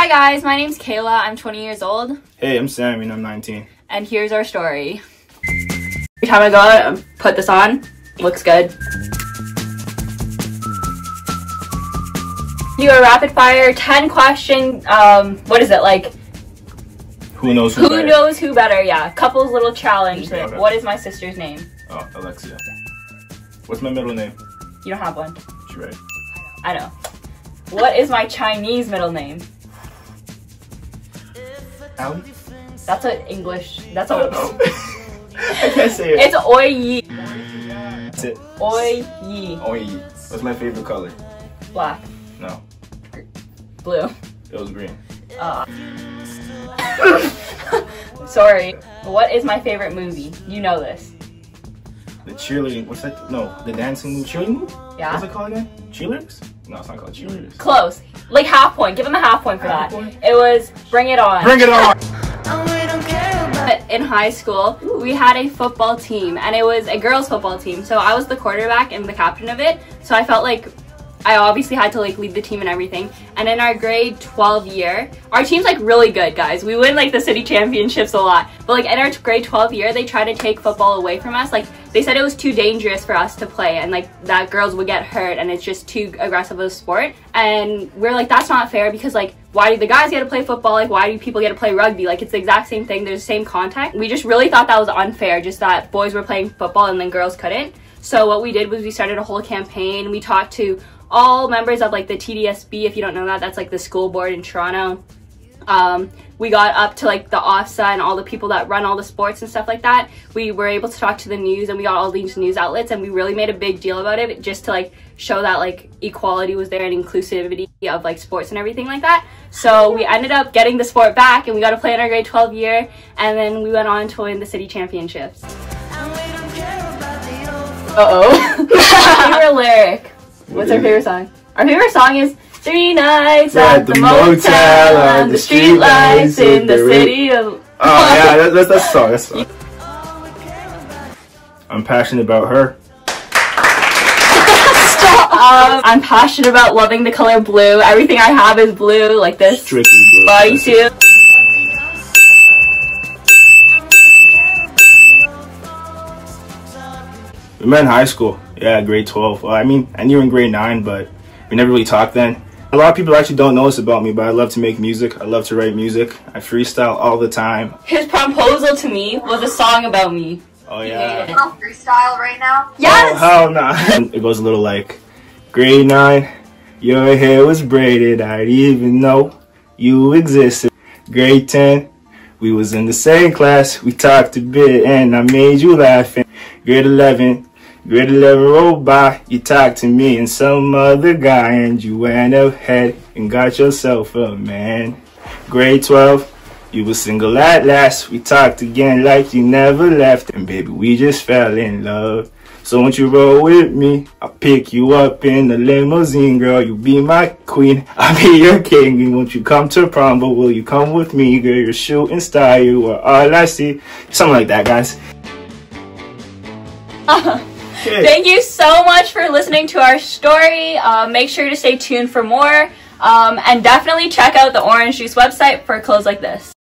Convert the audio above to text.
Hi guys, my name's Kayla. I'm 20 years old. Hey, I'm Sam and I'm 19. And here's our story. Every time I go out and put this on, looks good. Do a rapid fire 10 question, what is it, like? Who knows who better? Who knows who better, yeah. Couple's little challenge. Okay. What is my sister's name? Oh, Alexia. What's my middle name? You don't have one. She right. I know. What is my Chinese middle name? Ali? That's an English. That's a. I can't say it. It's Oi Yi. That's it. Oi Yi. Oi Yi. What's my favorite color? Black. No. Blue. It was green. Sorry. What is my favorite movie? You know this. The cheerleading. What's that? No, the dancing move. Cheerleading move? Yeah. What's it called again? Cheerleaders? No, it's not called cheerleaders. Close. Like half point. Give him a half point for Half that. point? It was Bring It On. Bring it on! In high school, we had a football team, and it was a girls' football team. So I was the quarterback and the captain of it. So I felt like I obviously had to like lead the team and everything. And in our grade 12 year, our team's like really good, guys. We win like the city championships a lot. But like in our grade 12 year, they tried to take football away from us. Like they said it was too dangerous for us to play and like that girls would get hurt and it's just too aggressive of a sport. And we're like, that's not fair because like, why do the guys get to play football? Like, why do people get to play rugby? Like, it's the exact same thing. There's the same contact. We just really thought that was unfair, just that boys were playing football and then girls couldn't. So what we did was we started a whole campaign. We talked to all members of like the TDSB. If you don't know that, that's like the school board in Toronto. We got up to like the OFSA and all the people that run all the sports and stuff like that. We were able to talk to the news and we got all these news outlets and we really made a big deal about it just to like show that like equality was there and inclusivity of like sports and everything like that. So we ended up getting the sport back and we got to play in our grade 12 year and then we went on to win the city championships. Favorite lyric. What's our favorite song? Our favorite song is 3 nights at the motel on the street lights in the city of... Oh yeah, that's the song. That's the song. I'm passionate about her. Stop! I'm passionate about loving the color blue. Everything I have is blue, like this. Strictly blue. Bodysuit. We met in high school. Yeah, grade 12. Well, I mean, I knew you were in grade 9, but we never really talked then. A lot of people actually don't know this about me, but I love to make music. I love to write music. I freestyle all the time. His proposal to me was a song about me. Oh yeah. You want freestyle right now? Yes! Oh, hell nah. It goes a little like, grade 9, your hair was braided. I didn't even know you existed. Grade 10, we was in the same class. We talked a bit and I made you laugh. Grade 11 rolled by, you talked to me and some other guy and you went ahead and got yourself a man. Grade 12, you were single at last. We talked again like you never left and baby, we just fell in love. So won't you roll with me? I'll pick you up in the limousine, girl. You be my queen, I'll be your king. And won't you come to prom, but will you come with me, girl? You're shooting star, you are all I see. Something like that, guys. Thank you so much for listening to our story. Make sure to stay tuned for more. And definitely check out the Orange Juice website for clothes like this.